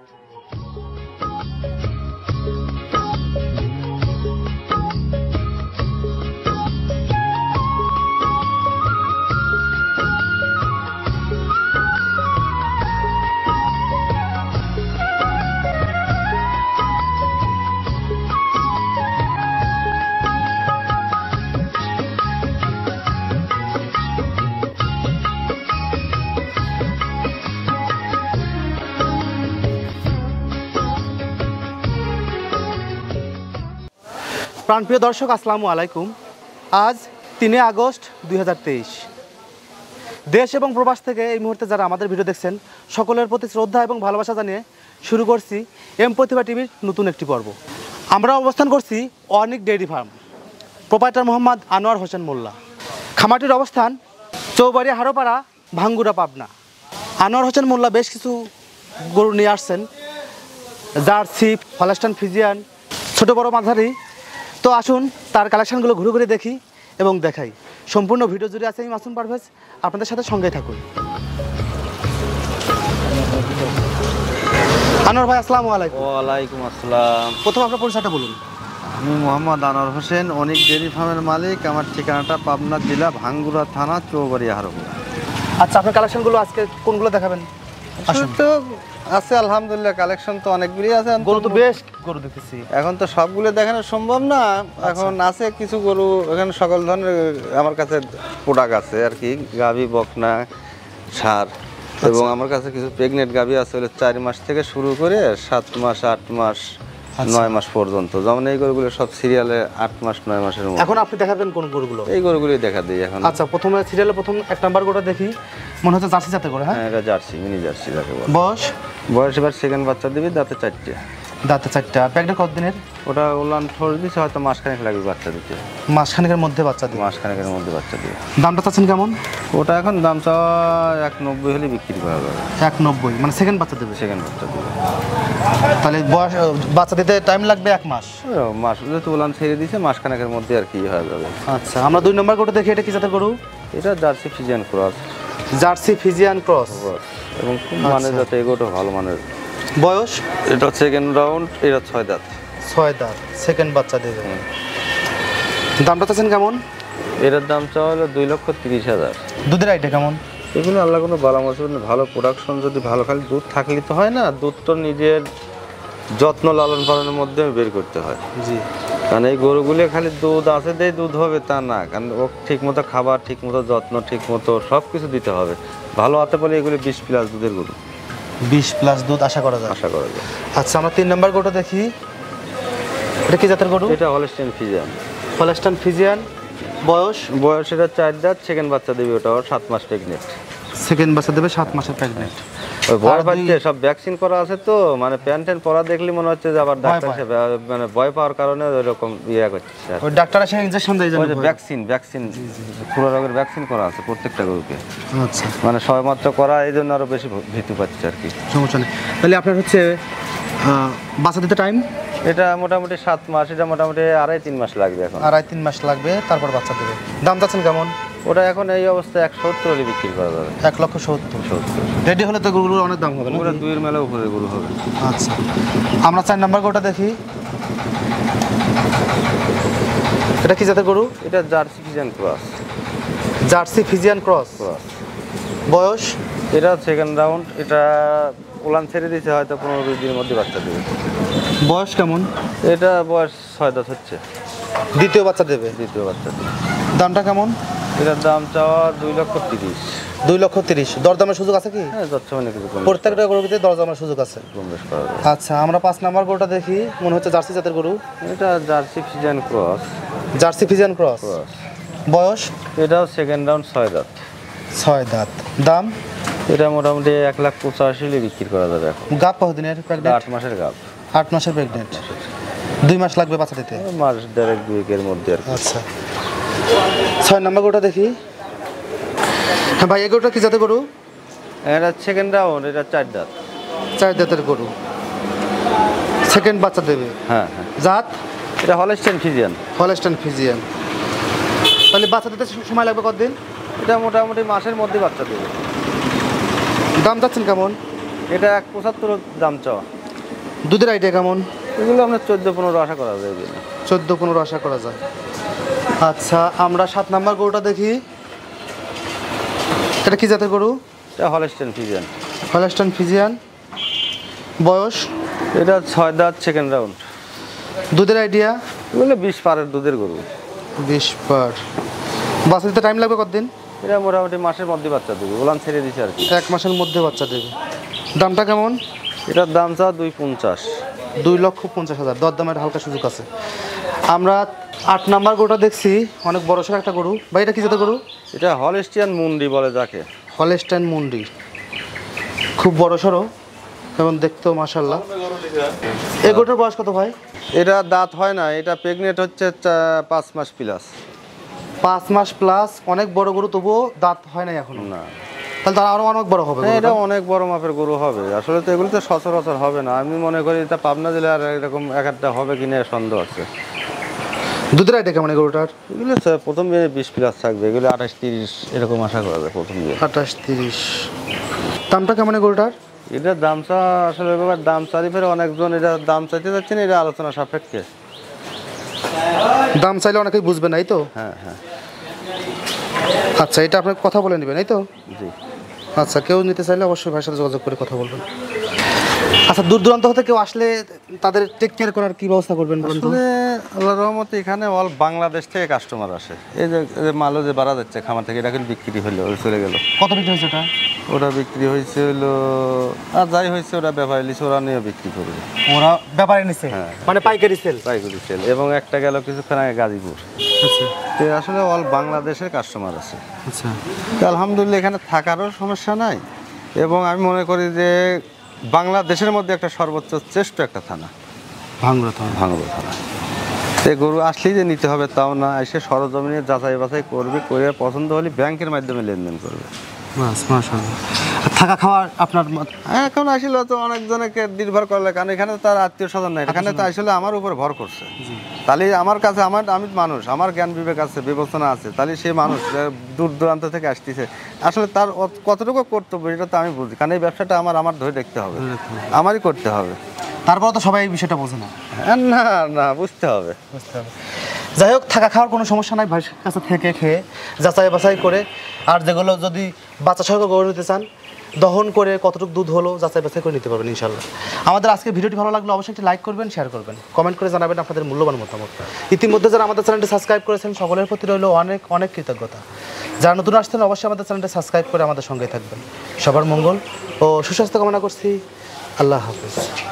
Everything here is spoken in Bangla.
প্রাণপ্রিয় দর্শক, আসসালামু আলাইকুম। আজ 3 আগস্ট 2023। দেশ এবং প্রবাস থেকে এই মুহূর্তে যারা আমাদের ভিডিও দেখছেন সকলের প্রতি শ্রদ্ধা এবং ভালোবাসা জানিয়ে শুরু করছি এম প্রতিভা টিভির নতুন একটি পর্ব। আমরা অবস্থান করছি Arnik dairy farm, proprietor Mohammad Anwar Hossain Molla. খামারটির অবস্থান চৌবাড়িয়া হারোপাড়া, ভাঙ্গুড়া, পাবনা। আনোয়ার হোসেন মোল্লা বেশ কিছু গরু নিয়ে আসছেন, জার্সি, হলস্টাইন ফ্রিজিয়ান, ছোট বড় মাঝারি। তো আসুন তার কালেকশানগুলো ঘুরে ঘুরে দেখি এবং দেখাই। সম্পূর্ণ ভিডিও জুড়ে আছে আমি মাসুম পারভেজ, আপনাদের সাথে সঙ্গেই থাকুন। আনোয়ার ভাই, আসসালামু আলাইকুম। ওয়ালাইকুম আসসালাম। প্রথম আপনার পরিচয়টা বলুন। আমি মোহাম্মদ আনোয়ার হোসেন, অনিক ডেইরি ফার্মের মালিক। আমার ঠিকানাটা পাবনা জেলা, ভাঙ্গুড়া থানা, চৌবাড়িয়া হারোপাড়া। আচ্ছা, আপনার কালেকশানগুলো আজকে কোনগুলো দেখাবেন? আসলে তো আছে আলহামদুলিল্লাহ, কালেকশন তো অনেকগুলি আছে। গরু তো বেশ গরু দেখেছি, এখন তো সবগুলো দেখানো সম্ভব না। এখন আছে কিছু গরু, এখানে সকল ধরনের আমার কাছে প্রোডাক্ট আছে আর কি, গাভী, বকনা, ষাঁড়, এবং আমার কাছে কিছু প্রেগনেন্ট গাভী আছে, হলো 4 মাস থেকে শুরু করে 7 মাস, 8 মাস, 9 মাস পর্যন্ত। যেমন এই গরুগুলো সব সিরিয়ালে 8 মাস 9 মাসের মধ্যে। এখন আপনি দেখাবেন কোন গরুগুলো? এই গরুগুলোই দেখা দিই এখন। আচ্ছা, প্রথমে সিরিয়ালে প্রথম 1 নাম্বার গরুটা দেখি, মনে হচ্ছে জার্সি জাতের করে। হ্যাঁ, এটা জার্সি, মিনি জার্সি যাকে বলে। বয়স এবার সেকেন্ড বাচ্চা দিবি, দাঁতে 4টে। দাঁতে 4টা। প্রেগনেন্ট কতদিনের? ওটা ওলান ঠোঁট দিচ্ছে, হয়তো মাসখানেক লাগবে বাচ্চা দিতে। মাসখানেকের মধ্যে বাচ্চা দিবে? মাসখানেকের মধ্যে বাচ্চা দিবে। দামটা চাচ্ছেন কেমন? ওটা এখন দাম চাওয়া 190 হলে বিক্রি করা যাবে। 190 মানে সেকেন্ড বাচ্চা দেবে? সেকেন্ড বাচ্চা দিবে। তাহলে বয়স বাচ্চা দিতে টাইম লাগবে 1 মাস। মাস যেহেতু ওলান ছেড়ে দিয়েছে, মাসখানেকের মধ্যে আর কি হয়ে যাবে। আচ্ছা, আমরা 2 নম্বর গরুটা দেখি। এটা কি জাতের গরু? এটা Jersey Friesian cross. Jersey Friesian cross, এবং খুব মানের যাতে, এগোটা ভালো মানের। বয়স? এটা সেকেন্ড রাউন্ড, এটা 6 দাঁত। 6 দাঁত, সেকেন্ড বাচ্চা দেবে। দামটা চাচ্ছেন কেমন? এটার দাম চাওয়া হলো 2,30,000। দুধের আইডিয়া কেমন? এগুলো আল্লাহ কোনো ভালো মতো, ভালো প্রোডাকশন যদি ভালো, খালি দুধ থাকলে তো হয় না। দুধ তো নিজের যত্ন লালন পালনের মধ্যে বের করতে হয়। জি, কারণ এই গরুগুলো খালি দুধ আছে দেয় দুধ হবে তা না, কারণ ও ঠিক মতো খাবার, ঠিক মতো যত্ন, ঠিক মতো সব কিছু দিতে হবে। ভালো হতে পারে এগুলো 20+ দুধের গরু। 20+ দুধ আশা করা যায়? আশা করা যায়। আচ্ছা, আমরা 3 নম্বর গরুটা দেখি। এটা কি জাতের গরু? এটা হলস্টাইন ফ্রিজিয়ান। Holstein Friesian. বয়স? এটা 4 দাঁত, সেকেন্ড বাচ্চা দেবে। ওটা 7 মাস প্রেগনেন্ট। সেকেন্ড বাচ্চা দেবে, 7 মাসের প্রেগনেন্ট। ওই ভয় পাচ্ছে, সব ভ্যাকসিন করা আছে তো, মানে প্যান্ট পরা দেখলে মনে হচ্ছে যে আবার ডাক্তার মানে ভয় পাওয়ার কারণে ওইরকম ইয়ে করছে। ওই ডাক্তার এসে ইনজেকশন দেয়, জানেন? ভ্যাকসিন পুরো রোগের ভ্যাকসিন করা আছে প্রত্যেকটা গরুকে। আচ্ছা, মানে সবেমাত্র করা, এই জন্য আরো বেশি ভীতি পাচ্ছে আর কি। সমস্যা নেই। তাহলে আপনার হচ্ছে বাচ্চা দিতে টাইম? এটা মোটামুটি 7 মাস, এটা মোটামুটি 2.5-3 মাস লাগবে এখন। 2.5-3 মাস লাগবে, তারপর বাচ্চা দেবে। দাম চাচ্ছেন কেমন? ওটা এখন এই অবস্থায় 170 হলে বিক্রি করা যাবে। 1,70,000। রেডি হলে তো গরুগুলোর অনেক দাম হবে না? পুরো 2 এর মেলা উপরে গরু হবে। আচ্ছা, আমরা 4 নম্বর গরুটা দেখি। এটা কি জাতের গরু? এটা Jersey Friesian cross. Jersey Friesian cross. বয়স? এটা সেকেন্ড রাউন্ড, এটা ওলান ছেড়ে দিয়েছে, হয়তো 15-20 দিনের মধ্যে বাচ্চা দেবে। বয়স কেমন? এটা বয়স 6 দাঁত হচ্ছে। দ্বিতীয় বাচ্চা দেবে? দ্বিতীয় বাচ্চা দেবে। দামটা কেমন? এটার দাম চাওয়া 2,30,000। 2,30,000। দরদামের সুযোগ আছে কি? হ্যাঁ, যাচ্ছে মানে কিছু কম, প্রত্যেকটা গরুর ভিতরে দরদামের সুযোগ আছে। কম বেশ করা যাবে। আচ্ছা, আমরা 5 নম্বর গরুটা দেখি। মনে হচ্ছে জার্সি জাতের গরু। এটা Jersey Friesian cross. Jersey Friesian cross. বয়স? এটাও সেকেন্ড রাউন্ড, 6 দাঁত। 6 দাঁত। দাম? এটা মোটামুটি 1,85,000 হলে বিক্রি করা যাবে এখন। গাব কতদিনের প্রেগনেন্ট? 8 মাসের গাব। 8 মাসের প্রেগনেন্ট। 2 মাস লাগবে বাচ্চা দিতে? মাস 1.5-2 মধ্যে আর কি। আচ্ছা, 6 নম্বর গরুটা দেখি। হ্যাঁ ভাই, এই গরুটা কি জাতের গরু? এটা সেকেন্ড রাউন্ড, এটা 4 দাঁত। 4 দাঁতের গরু, সেকেন্ড বাচ্চা দেবে। হ্যাঁ হ্যাঁ। জাত? এটা হলস্টাইন ফ্রিজিয়ান। Holstein Friesian. তাহলে বাচ্চা দিতে সময় লাগবে কতদিন? এটা মোটামুটি মাসের মধ্যে বাচ্চা দেবে। দাম যাচ্ছেন কেমন? এটা 1.75 দাম চাওয়া। দুধের আইডিয়া কেমন? এগুলো আপনার 14-15 আশা করা যায় কিনা। 14-15 আশা করা যায়। আচ্ছা, আমরা 7 নাম্বার গরুটা দেখি। এটা কি জাতের গরু? এটা হলস্টাইন ফ্রিজিয়ান। Holstein Friesian. বয়স? এটা 6 দাঁত, সেকেন্ড রাউন্ড। দুধের আইডিয়া? এগুলো 20 পারের দুধের গরু। 20 পার। বাচ্চা দিতে টাইম লাগবে কতদিন? এটা মোটামুটি মাসের মধ্যে বাচ্চা দেবে, ওলান ছেড়ে দিছে আর কি। 1 মাসের মধ্যে বাচ্চা দেবে। দামটা কেমন? এটার দাম চা 2.50। 2,50,000। দরদামের হালকা সুযোগ আছে। আমরা 8 নাম্বার গরুটা দেখছি, অনেক বড় সড়ো একটা গরু। ভাই এটা কি জাতের গরু? এটা হলস্টিয়ান মুন্ডি বলে যাকে। হলস্টাইন মুন্ডি। খুব বড় সড়ো এবং দেখতেও মাশাআল্লাহ। এই গরুটার বয়স কত ভাই? এটা দাঁত হয় না, এটা প্রেগনেন্ট হচ্ছে 5 মাস প্লাস। 5 মাস প্লাস। অনেক বড় গরু, তবুও দাঁত হয় নাই এখনো। না, তাহলে তার আরো অনেক বড় হবে। হ্যাঁ, এটা অনেক বড় মাপের গরু হবে। আসলে তো এগুলো তো সচরাচর হবে না। আমি মনে করি এটা পাবনা জেলার এরকম এক একটা হবে কিনা সন্দেহ আছে। দুধের আইডিয়া কেমন এই গরুটার? এগুলো প্রথম দিনে 20 প্লাস থাকবে, এগুলো 28-30 এরকম আশা করা যায় প্রথম দিনে। 28-30। দামটা কেমন এই গরুটার? এটার দাম চা আসলে এবার দাম চারি ফেরে অনেকজন এটা দাম চাইতে যাচ্ছে না, এটা আলোচনা সাপেক্ষে। দাম চাইলে অনেকেই বুঝবে না, এই তো? হ্যাঁ হ্যাঁ। আচ্ছা, এটা আপনার কথা বলে নেবেন, এই তো? জি। আচ্ছা, কেউ নিতে চাইলে অবশ্যই ভাইয়ের সাথে যোগাযোগ করে কথা বলবেন। আচ্ছা, দূর দূরান্ত হতে কেউ আসলে তাদের টেক কেয়ার করার কি ব্যবস্থা করবেন বলুন তো? আসলে আল্লাহর রহমতে এখানে অল বাংলাদেশ থেকে কাস্টমার আসে। এই যে মালও যে বাড়া যাচ্ছে খামার থেকে, এটা কিন্তু বিক্রি হলো, চলে গেল। কত বিক্রি হয়েছে ওটা? ওটা বিক্রি হয়েছে হলো, আর যাই হয়েছে ওরা ব্যাপারী লিছে, ওরা নিয়ে বিক্রি করবে। ওরা ব্যাপারে নিছে, হ্যাঁ। মানে পাইকারি সেল? পাইকারি সেল। এবং একটা গেল কিছুক্ষণ আগে গাজীপুর। আচ্ছা তো আসলে অল বাংলাদেশের কাস্টমার আছে। আচ্ছা। তো আলহামদুলিল্লাহ এখানে থাকারও সমস্যা নাই। এবং আমি মনে করি যে বাংলাদেশের মধ্যে একটা সর্বোচ্চ শ্রেষ্ঠ একটা থানা ভাঙ্গুড়া থানা। ভাঙড়া থানা। সে গরু আসলেই যে নিতে হবে তাও না, এসে সরজমিনে যাচাই বাছাই করবে, করে পছন্দ হলে ব্যাংকের মাধ্যমে লেনদেন করবে। বাস, মাশাআল্লাহ। আর থাকা খাওয়া আপনার এখন আসলে তো অনেকজনকে নির্ভর করলে, কারণ এখানে তো তার আত্মীয় স্বজন নাই, এখানে তো আসলে আমার উপর ভর করছে। তাহলে আমার কাছে আমি মানুষ, আমার জ্ঞান বিবেক আছে, বিবেচনা আছে, তাহলে সে মানুষ দূর দূরান্ত থেকে আসতেছে, আসলে তার কতটুকু কর্তব্য এটা তো আমি বুঝি, কারণ এই ব্যবসাটা আমার ধরে দেখতে হবে, আমারই করতে হবে। তারপরে তো সবাই এই বিষয়টা বোঝে না। না না, বুঝতে হবে। যাই হোক, থাকা খাওয়ার কোনো সমস্যা নাই, ভাইয়ের কাছে থেকে খেয়ে যাচাই বাছাই করে। আর যেগুলো যদি বাচ্চা সহ গরু নিতে চান, দহন করে কতটুকু দুধ হলো যাচাই বাছাই করে নিতে পারবেন ইনশাল্লাহ। আমাদের আজকে ভিডিওটি ভালো লাগলে অবশ্যই একটি লাইক করবেন, শেয়ার করবেন, কমেন্ট করে জানাবেন আপনাদের মূল্যবান মতামত। ইতিমধ্যে যারা আমাদের চ্যানেলটি সাবস্ক্রাইব করেছেন সকলের প্রতি রইল অনেক অনেক কৃতজ্ঞতা। যারা নতুন আসছেন অবশ্যই আমাদের চ্যানেলটি সাবস্ক্রাইব করে আমাদের সঙ্গেই থাকবেন। সবার মঙ্গল ও সুস্বাস্থ্য কামনা করছি। আল্লাহ হাফেজ।